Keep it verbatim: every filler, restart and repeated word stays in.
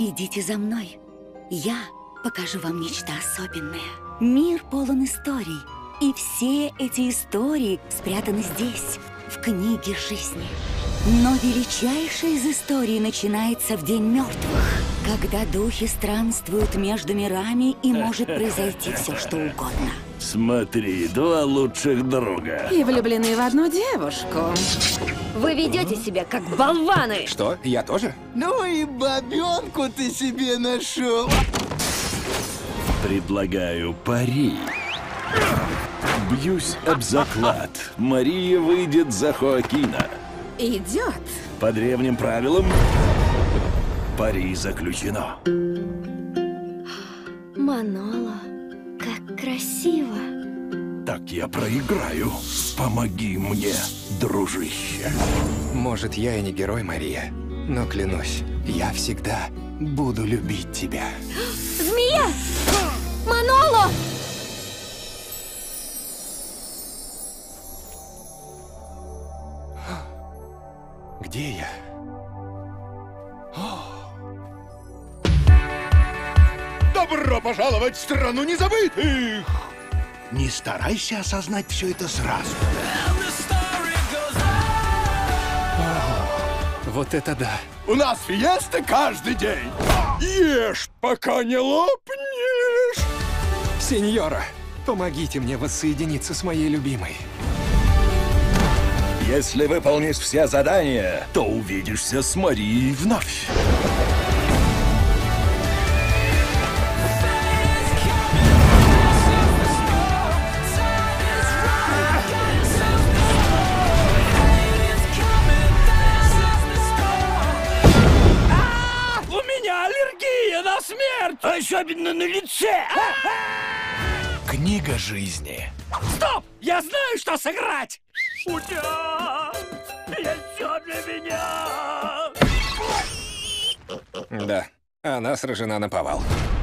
Идите за мной. Я покажу вам нечто особенное. Мир полон историй. И все эти истории спрятаны здесь, в книге жизни. Но величайшая из историй начинается в День мертвых, когда духи странствуют между мирами, и может произойти все, что угодно. Смотри, два лучших друга. И влюблены в одну девушку. Вы ведете себя как болваны. Что? Я тоже? Ну и бабенку ты себе нашел. Предлагаю пари. Бьюсь об заклад. Мария выйдет за Хоакина. Идет. По древним правилам пари заключено. Маноло, как красиво. Так я проиграю. Помоги мне, дружище. Может, я и не герой, Мария, но клянусь, я всегда буду любить тебя. Змея! Маноло! Где я? Добро пожаловать в страну незабытых! Не старайся осознать все это сразу. Вот это да! У нас фиеста каждый день. Ешь, пока не лопнешь. Сеньора, помогите мне воссоединиться с моей любимой. Если выполнишь все задания, то увидишься с Марией вновь. У меня аллергия на смерть! Особенно на лице! Книга жизни. Стоп! Я знаю, что сыграть! Ура! Я все для меня! Да, она сражена наповал.